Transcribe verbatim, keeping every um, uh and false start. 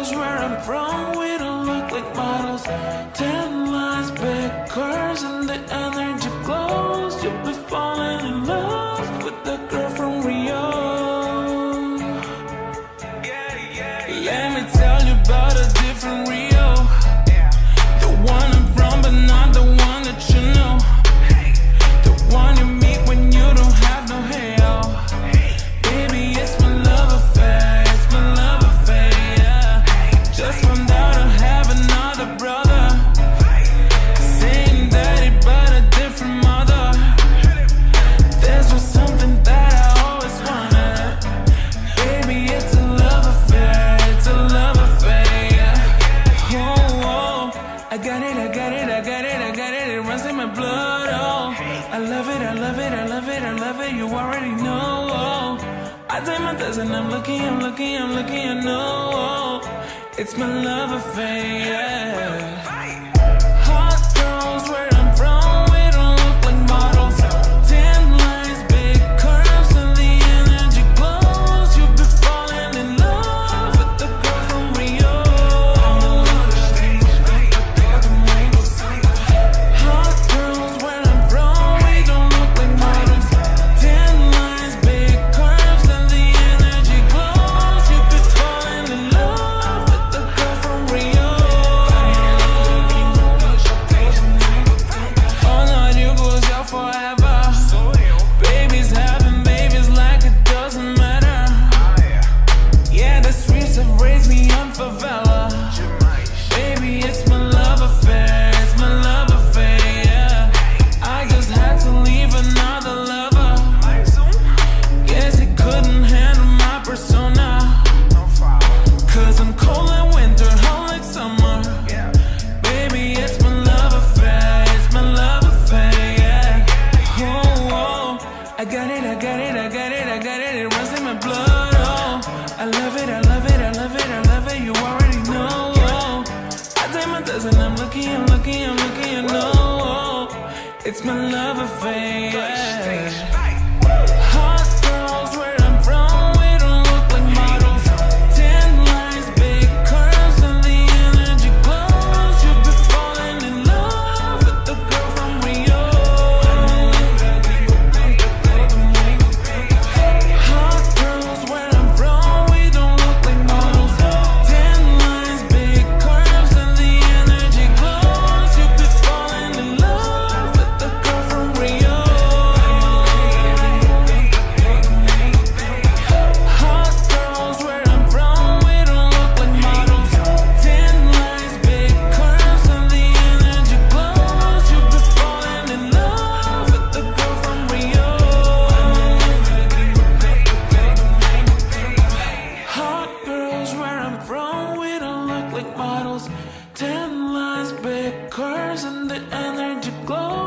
girls where I'm from, we don't look like models. Ten lines, big curves, and the energy glows. You'll be falling in love with the girl from Rio. Let me tell you about a different Rio. The one I'm from, but not the one that you know. The one you meet when you don't have no halo. Baby, it's my love affair, it's my love affair, yeah. Just found out I have another brother, same daddy but a different mother. This was something that I always wanted. Baby, it's a love affair, it's a love affair, yeah. Oh, oh, I got it, I got it, I got it, I got it, it runs in my blood, oh. I love it, I love it, I love it, I love it, you already know, oh. I take my test and I'm looking, I'm looking, I'm looking, I know, oh. It's my love affair, yeah. Hot girls where I'm from, we don't look like models. Ten lines, big curves, and the energy glows. You'll be falling in love with the girl from Rio. Hot girls where I'm from, we don't look like models. Ten lines, big curves, and the energy glows. You'll be falling in love with the girl from Rio. Oh no, you goes out forever. Babies having babies like it doesn't matter. Yeah, the streets have raised me on favela. Baby, it's my love affair, it's my love affair, yeah. I just had to leave another lover. Guess he couldn't handle my persona. Cause I'm cold like winter, hot like summer. Baby, it's my love affair, it's my love affair, yeah. Oh, oh, I got it, I got it, I got it, I got it, it runs in my blood, oh. I love it, I love it, I love it, I love it, you already know, oh. I take my test and I'm looking, I'm looking, I'm looking, I know, oh. It's my love affair, yeah. Hot girls where I'm from, we don't look like models. Ten lines, big curves, and the energy glows. You'll be falling in love with the girl from Rio. Hot girls where I'm from, we don't look like models. Ten lines, big curves, and the energy glows. You'll be falling in love with the girl from Rio. Hot girls where I'm from, we don't look like models. Ten lines, big curves, and the energy glows. You'll be falling in love with the girl from Rio. Hot girls where I'm from, we don't look like models. Ten lines, big curves, and the energy glows.